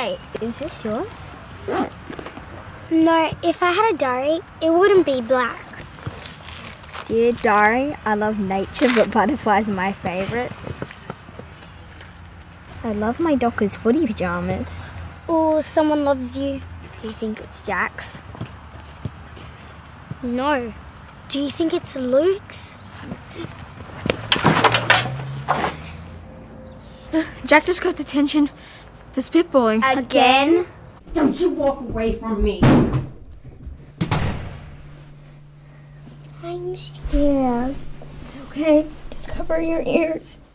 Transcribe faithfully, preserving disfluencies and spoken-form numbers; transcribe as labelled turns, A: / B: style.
A: Wait, is this yours?
B: No, if I had a diary, it wouldn't be black.
A: Dear diary, I love nature, but butterflies are my favourite. I love my Dockers footy pyjamas.
B: Oh, someone loves you.
A: Do you think it's Jack's?
B: No. Do you think it's Luke's?
C: Jack just got detention for spitballing.
A: Again?
D: Don't you walk away from me.
B: I'm scared.
A: It's okay. Just cover your ears.